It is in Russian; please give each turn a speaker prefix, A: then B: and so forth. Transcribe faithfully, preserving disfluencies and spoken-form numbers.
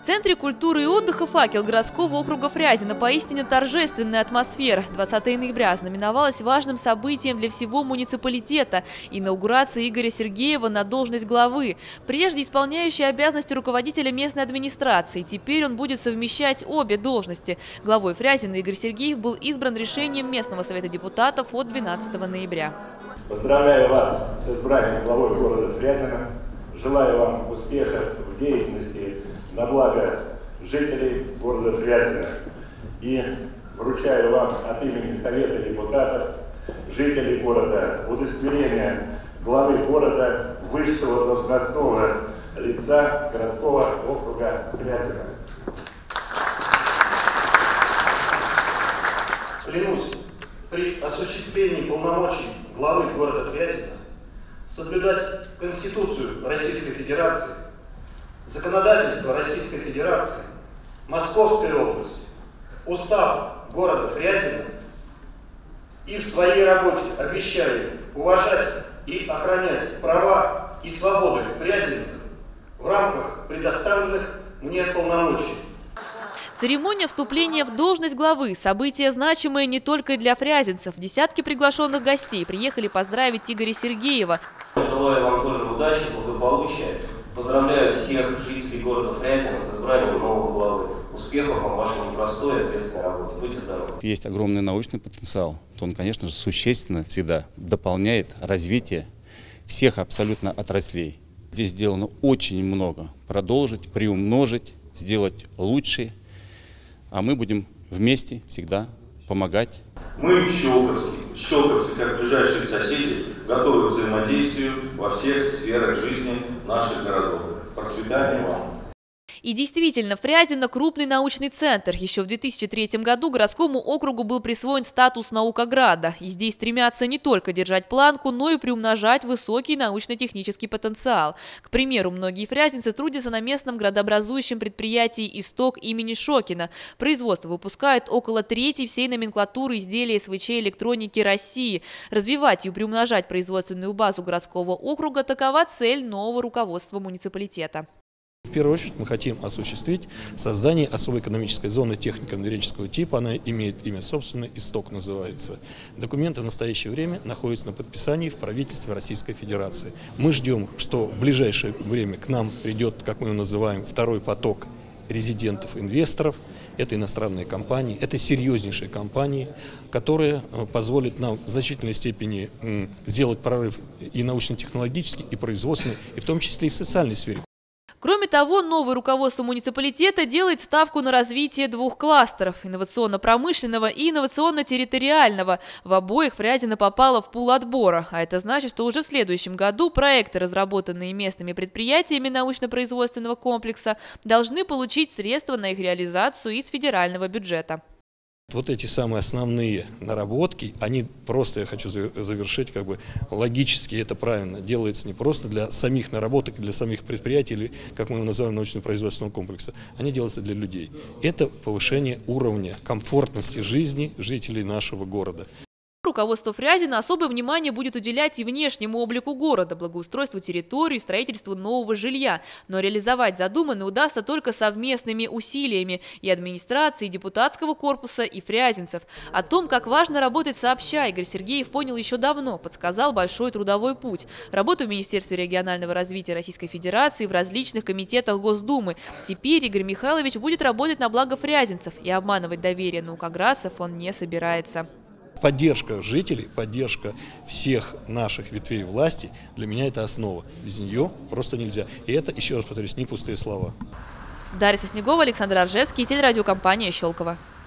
A: Центре культуры и отдыха «Факел» городского округа Фрязино поистине торжественная атмосфера. двадцатое ноября знаменовалось важным событием для всего муниципалитета – инаугурация Игоря Сергеева на должность главы. Прежде исполняющий обязанности руководителя местной администрации. Теперь он будет совмещать обе должности. Главой Фрязино Игорь Сергеев был избран решением местного совета депутатов от двенадцатого ноября.
B: Поздравляю вас с избранием главой города Фрязино. Желаю вам успехов в деятельности на благо жителей города Фрязино. И вручаю вам от имени Совета депутатов, жителей города, удостоверение главы города, высшего должностного лица городского округа Фрязино.
C: Клянусь при осуществлении полномочий главы города Фрязино соблюдать Конституцию Российской Федерации, законодательство Российской Федерации, Московская область, устав города Фрязино и в своей работе обещаю уважать и охранять права и свободы фрязинцев в рамках предоставленных мне полномочий.
A: Церемония вступления в должность главы – событие значимое не только для фрязинцев. Десятки приглашенных гостей приехали поздравить Игоря Сергеева.
D: Желаю вам тоже удачи, благополучия. Поздравляю всех жителей города Фрязино с избранием нового главы. Успехов вам в вашей непростой и ответственной работе. Будьте здоровы.
E: Есть огромный научный потенциал, то он, конечно же, существенно всегда дополняет развитие всех абсолютно отраслей. Здесь сделано очень много. Продолжить, приумножить, сделать лучше. А мы будем вместе всегда помогать.
F: Мы, щелковские, щелковцы, как ближайшие соседи, готовы к взаимодействию во всех сферах жизни наших городов. Процветания вам!
A: И действительно, Фрязино – крупный научный центр. Еще в две тысячи третьем году городскому округу был присвоен статус наукограда. И здесь стремятся не только держать планку, но и приумножать высокий научно-технический потенциал. К примеру, многие фрязинцы трудятся на местном градообразующем предприятии «Исток» имени Шокина. Производство выпускает около трети всей номенклатуры изделий СВЧ электроники России. Развивать и приумножать производственную базу городского округа – такова цель нового руководства муниципалитета.
G: В первую очередь мы хотим осуществить создание особой экономической зоны технико-энергетического типа. Она имеет имя собственное, «Исток» называется. Документы в настоящее время находятся на подписании в правительстве Российской Федерации. Мы ждем, что в ближайшее время к нам придет, как мы его называем, второй поток резидентов-инвесторов. Это иностранные компании, это серьезнейшие компании, которые позволят нам в значительной степени сделать прорыв и научно-технологический, и производственный, и в том числе и в социальной сфере.
A: Кроме того, новое руководство муниципалитета делает ставку на развитие двух кластеров – инновационно-промышленного и инновационно-территориального. В обоих Фрязино попало в пул отбора, а это значит, что уже в следующем году проекты, разработанные местными предприятиями научно-производственного комплекса, должны получить средства на их реализацию из федерального бюджета.
G: Вот эти самые основные наработки, они просто, я хочу завершить, как бы логически это правильно, делается не просто для самих наработок, для самих предприятий, или, как мы его называем, научно-производственного комплекса, они делаются для людей. Это повышение уровня комфортности жизни жителей нашего города.
A: Руководство Фрязино особое внимание будет уделять и внешнему облику города, благоустройству территории, строительству нового жилья. Но реализовать задуманное удастся только совместными усилиями и администрации, и депутатского корпуса, и фрязинцев. О том, как важно работать сообща, Игорь Сергеев понял еще давно, подсказал большой трудовой путь. Работу в Министерстве регионального развития Российской Федерации, в различных комитетах Госдумы. Теперь Игорь Михайлович будет работать на благо фрязинцев, и обманывать доверие наукоградцев он не собирается.
G: Поддержка жителей, поддержка всех наших ветвей власти, для меня это основа. Без нее просто нельзя. И это, еще раз повторюсь, не пустые слова.
A: Дарья Соснегова, Александр Аржевский, телерадиокомпания «Щелково».